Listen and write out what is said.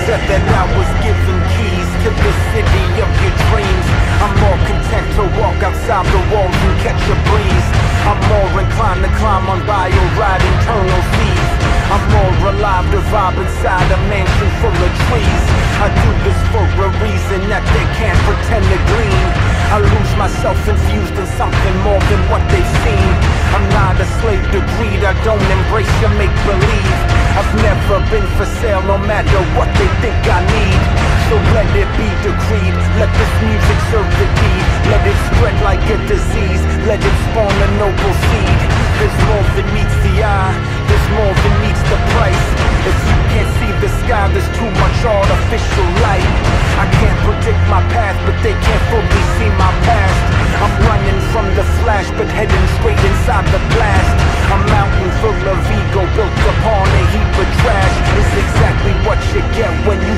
Said that I was given keys to the city of your dreams. I'm more content to walk outside the walls and catch a breeze. I'm more inclined to climb on bio, ride internal seas. I'm more alive to vibe inside a mansion full of trees. I do this for a reason that they can't pretend to glean. I lose myself infused in something more than what they've seen. I'm not a slave to greed, I don't embrace your make-believe. I've never been for sale, no matter what they think I need. So let it be decreed, let this music serve the deed. Let it spread like a disease, let it spawn a noble seed. There's more than meets the eye, there's more than meets the price. If you can't see the sky, there's too much artificial light. I can't predict my path, but they can't fully see my past. I'm running from the flash, but heading straight inside the blast. A mountain full of ego built upon a heap of trash is exactly what you get when